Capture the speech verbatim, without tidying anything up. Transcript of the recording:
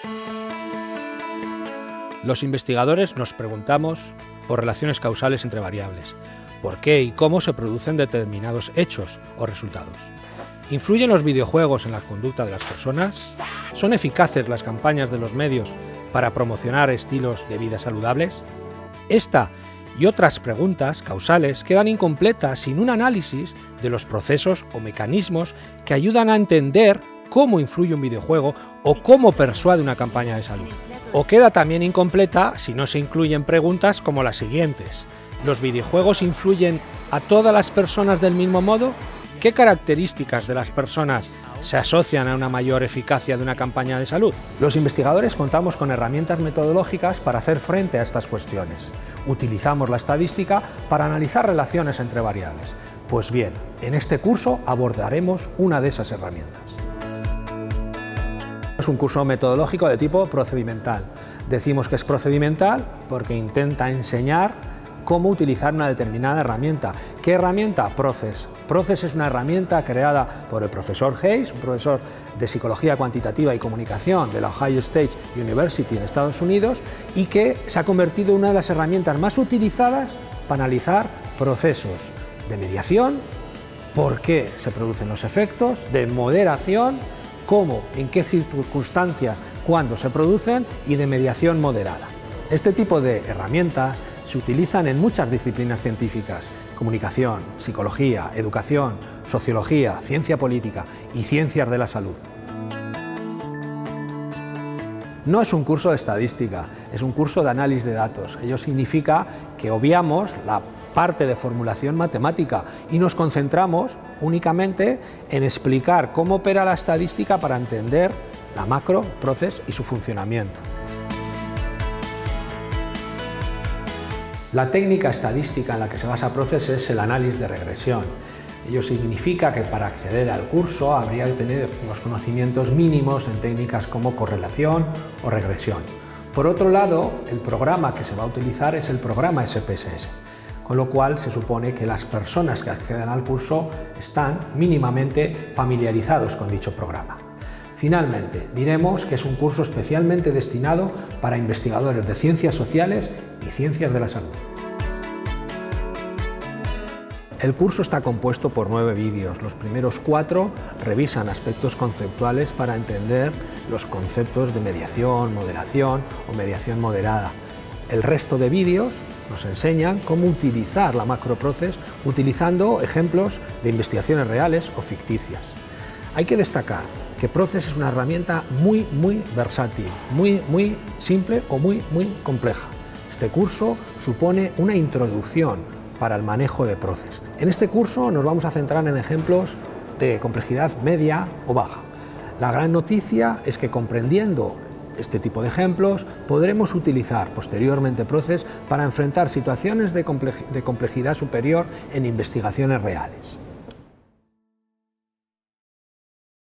Los investigadores nos preguntamos por relaciones causales entre variables, por qué y cómo se producen determinados hechos o resultados. ¿Influyen los videojuegos en la conducta de las personas? ¿Son eficaces las campañas de los medios para promocionar estilos de vida saludables? Esta y otras preguntas causales quedan incompletas sin un análisis de los procesos o mecanismos que ayudan a entender cómo influye un videojuego o cómo persuade una campaña de salud. O queda también incompleta si no se incluyen preguntas como las siguientes. ¿Los videojuegos influyen a todas las personas del mismo modo? ¿Qué características de las personas se asocian a una mayor eficacia de una campaña de salud? Los investigadores contamos con herramientas metodológicas para hacer frente a estas cuestiones. Utilizamos la estadística para analizar relaciones entre variables. Pues bien, en este curso abordaremos una de esas herramientas. Es un curso metodológico de tipo procedimental. Decimos que es procedimental porque intenta enseñar cómo utilizar una determinada herramienta. ¿Qué herramienta? Process. Process es una herramienta creada por el profesor Hayes, un profesor de Psicología Cuantitativa y Comunicación de la Ohio State University en Estados Unidos, y que se ha convertido en una de las herramientas más utilizadas para analizar procesos de mediación, por qué se producen los efectos, de moderación, cómo, en qué circunstancias, cuándo se producen, y de mediación moderada. Este tipo de herramientas se utilizan en muchas disciplinas científicas: comunicación, psicología, educación, sociología, ciencia política y ciencias de la salud. No es un curso de estadística, es un curso de análisis de datos. Ello significa que obviamos la parte de formulación matemática y nos concentramos únicamente en explicar cómo opera la estadística para entender la macro, Process y su funcionamiento. La técnica estadística en la que se basa Process es el análisis de regresión. Ello significa que para acceder al curso habría que tener unos conocimientos mínimos en técnicas como correlación o regresión. Por otro lado, el programa que se va a utilizar es el programa S P S S, con lo cual se supone que las personas que acceden al curso están mínimamente familiarizados con dicho programa. Finalmente, diremos que es un curso especialmente destinado para investigadores de ciencias sociales y ciencias de la salud. El curso está compuesto por nueve vídeos. Los primeros cuatro revisan aspectos conceptuales para entender los conceptos de mediación, moderación o mediación moderada. El resto de vídeos nos enseñan cómo utilizar la macroprocess utilizando ejemplos de investigaciones reales o ficticias. Hay que destacar que Process es una herramienta muy, muy versátil, muy, muy simple o muy, muy compleja. Este curso supone una introducción para el manejo de Process. En este curso nos vamos a centrar en ejemplos de complejidad media o baja. La gran noticia es que, comprendiendo este tipo de ejemplos, podremos utilizar posteriormente Process para enfrentar situaciones de complejidad superior en investigaciones reales.